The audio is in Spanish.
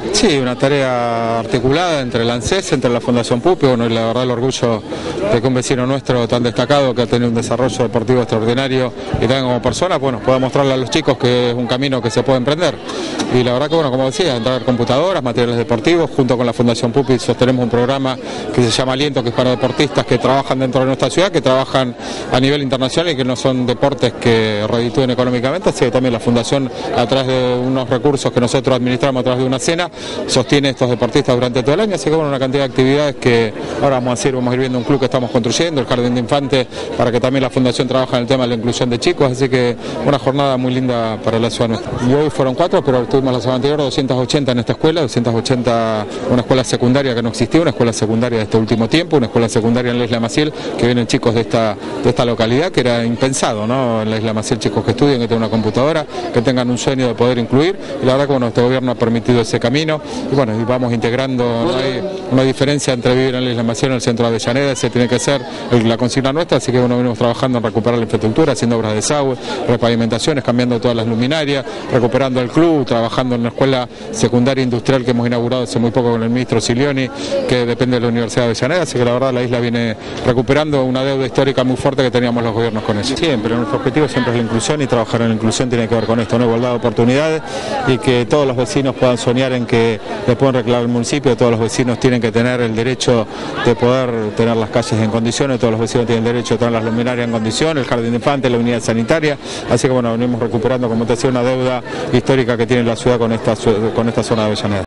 Sí, una tarea articulada entre el ANSES, entre la Fundación Pupi, bueno, y la verdad el orgullo de que un vecino nuestro tan destacado, que ha tenido un desarrollo deportivo extraordinario y también como persona, bueno, pueda mostrarle a los chicos que es un camino que se puede emprender. Y la verdad que, bueno, como decía, entrar computadoras, materiales deportivos, junto con la Fundación Pupi sostenemos un programa que se llama Aliento, que es para deportistas que trabajan dentro de nuestra ciudad, que trabajan a nivel internacional y que no son deportes que reditúen económicamente, así que también la Fundación, a través de unos recursos que nosotros administramos a través de una cena, sostiene estos deportistas durante todo el año, así que bueno, una cantidad de actividades que ahora vamos a ir viendo un club que estamos construyendo, el Jardín de Infantes, para que también la Fundación trabaje en el tema de la inclusión de chicos, así que una jornada muy linda para la ciudad nuestra. Y hoy fueron 4, pero tuvimos la semana anterior 280 en esta escuela, 280, una escuela secundaria que no existía, una escuela secundaria de este último tiempo, una escuela secundaria en la Isla Maciel, que vienen chicos de esta localidad, que era impensado, ¿no? En la Isla Maciel chicos que estudien, que tengan una computadora, que tengan un sueño de poder incluir, y la verdad que bueno, este gobierno ha permitido ese camino, y bueno, y vamos integrando, no hay una diferencia entre vivir en la Isla Maciel, en el centro de Avellaneda, ese tiene que ser la consigna nuestra, así que bueno, venimos trabajando en recuperar la infraestructura, haciendo obras de desagüe, repavimentaciones, cambiando todas las luminarias, recuperando el club, trabajando en una escuela secundaria industrial que hemos inaugurado hace muy poco con el ministro Silioni, que depende de la Universidad de Avellaneda, así que la verdad la isla viene recuperando una deuda histórica muy fuerte que teníamos los gobiernos con ellos. Siempre, nuestro objetivo siempre es la inclusión, y trabajar en la inclusión tiene que ver con esto, una igualdad de oportunidades, y que todos los vecinos puedan soñar en que le pueden reclamar al municipio, todos los vecinos tienen que tener el derecho de poder tener las calles en condiciones, todos los vecinos tienen el derecho de tener las luminarias en condiciones, el jardín de infantes, la unidad sanitaria, así que bueno, venimos recuperando, como te decía, una deuda histórica que tiene la ciudad con esta zona de Avellaneda.